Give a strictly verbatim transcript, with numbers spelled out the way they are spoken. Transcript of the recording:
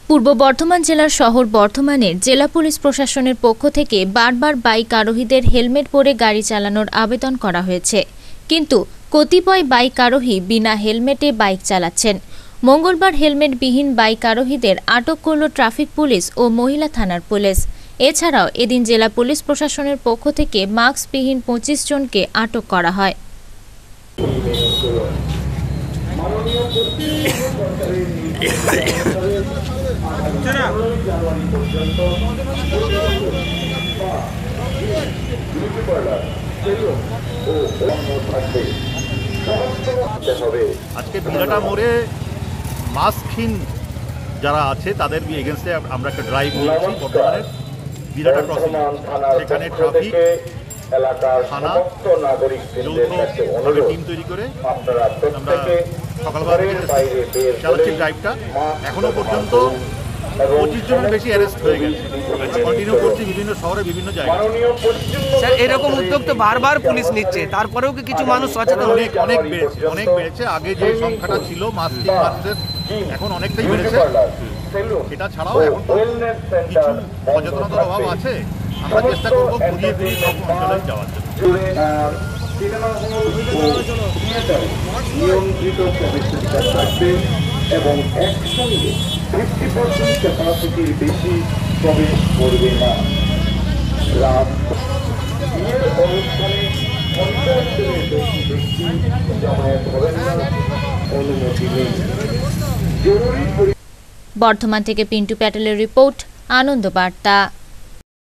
পূর্ব বর্ধমান জেলার শহর বর্ধমানের জেলা পুলিশ প্রশাসনের পক্ষ থেকে বারবার বাইক আরোহীদের হেলমেট পরে গাড়ি চালানোর আবেদন করা হয়েছে, কিন্তু কতিপয় বাইক আরোহী বিনা হেলমেটে বাইক চালাচ্ছেন। মঙ্গলবার হেলমেটবিহীন বাইক আরোহীদের আটক করল ট্রাফিক পুলিশ ও মহিলা থানার পুলিশ। এছাড়াও এদিন জেলা পুলিশ প্রশাসনের পক্ষ থেকে মাস্কবিহীন পঁচিশ জনকে আটক করা হয়। আজকে বিরাটা মোড়ে মাস্কহীন যারা আছে তাদের এগেনস্টে আমরা একটা ড্রাইভ নিয়েছি বর্তমানের বিরাটা ক্রসিং। সেখানে ট্রাফিক থানা যৌথভাবে টিম তৈরি করে আমরা সকালবেলা থেকে চালাচ্ছি ড্রাইভটা। এখনো পর্যন্ত পঁচিশ জনের বেশি অ্যারেস্ট হয়ে গেছে, কন্টিনিউ করছি বিভিন্ন শহরে বিভিন্ন জায়গায়। স্যার, এরকম উদ্যোগ তো বারবার পুলিশ নিচ্ছে, তারপরেও কি কিছু মানুষ সচেতন? অনেক অনেক বেড়েছে, অনেক বেড়েছে। আগে যে সংখ্যাটা ছিল মাস্কিং মানুষের, এখন অনেকটাই বেড়েছে। এটা ছাড়াও এখন কিছু সচেতনতার অভাব আছে। আমরা চেষ্টা করবো ঘুরিয়ে ফিরিয়ে সব অঞ্চলে যাওয়ার জন্য। এবং একসঙ্গে ফিফটি পার্সেন্ট ক্যাপাসিটির বেশি প্রবেশ করবে না। রাত বিয়ের অনুষ্ঠানে পঞ্চাশ জনের বেশি ব্যক্তি জমায়েত হবেন না, অনুমতি নেই। জরুরি। বর্ধমান থেকে পিন্টু প্যাটেলের রিপোর্ট, আনন্দ বার্তা।